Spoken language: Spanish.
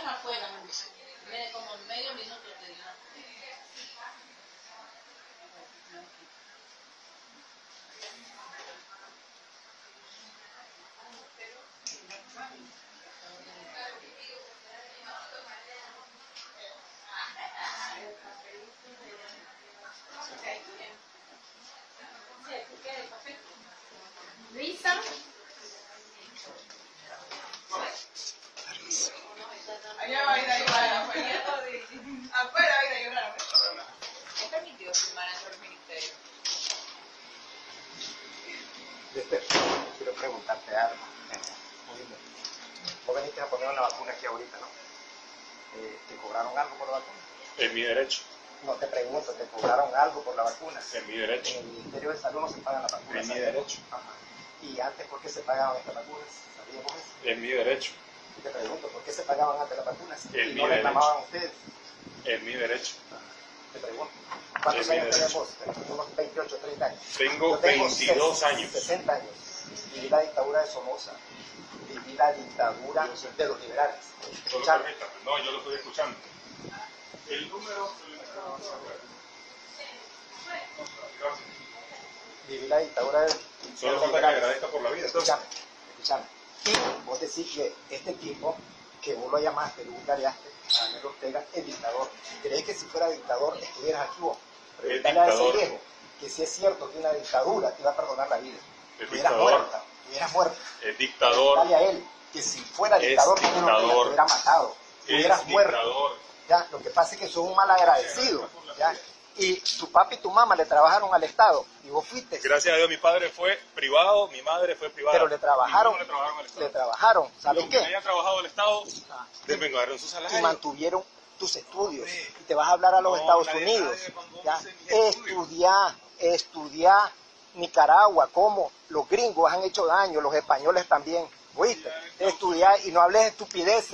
están afuera, me dice. Como medio minuto te digo. Luisa. Allá va a ir a llorar, afuera va a ir a llorar. ¿Es permitido firmar en el ministerio? Quiero preguntarte algo. Vos veniste a poner una vacuna aquí ahorita, ¿no? ¿Te cobraron algo por la vacuna? Es mi derecho. No, te pregunto, ¿te cobraron algo por la vacuna? Es mi derecho. En el Ministerio de Salud no se pagan las vacunas. Es mi ¿sabías? derecho. Ajá. ¿Y antes por qué se pagaban estas vacunas? ¿Sabíamos eso? Es mi derecho. Y te pregunto, ¿por qué se pagaban antes las vacunas? Es Y mi no reclamaban ustedes. Es mi derecho. Te pregunto. ¿Cuántos Es mi años derecho. tenemos? Unos 28, 30 años. Tengo Yo tengo 22 años. 60 años. Viví la dictadura de Somoza. Viví la dictadura de los liberales. Solo ¿Escucharon? permítame. No, yo lo estoy escuchando. El número... Viví la dictadura de Solo los falta que liberales. agradezca por la vida. Escúchame. Y vos decís que este tipo que vos lo llamaste, lo vulgareaste, a Daniel Ortega, es dictador. ¿Crees que si fuera dictador estuvieras aquí vos? Preguntale a ese dictador. viejo que si es cierto que una dictadura te iba a perdonar la vida. Es Estuvieras dictador. muerta, estuvieras muerta. Es dictador. Dale a él que si fuera dictador, Es Daniel Ortega te dictador. hubiera matado, te hubieras Es muerto. dictador. ¿Ya? Lo que pasa es que sos un mal agradecido. ¿Ya? Y tu papá y tu mamá le trabajaron al Estado y vos fuiste. Gracias a Dios mi padre fue privado, mi madre fue privada. Pero le trabajaron, Ninguno le trabajaron al Estado. le trabajaron. ¿Sabes Los que qué? hayan trabajado al Estado, Ah. desvengaron su Y salario. mantuvieron tus estudios. Y te vas a hablar a los No, Estados nadie Unidos. sabe cuando ¿Ya? dicen estudios. Estudiar Nicaragua, cómo los gringos han hecho daño, los españoles también. ¿Oíste? Estudiar y no hables de estupideces.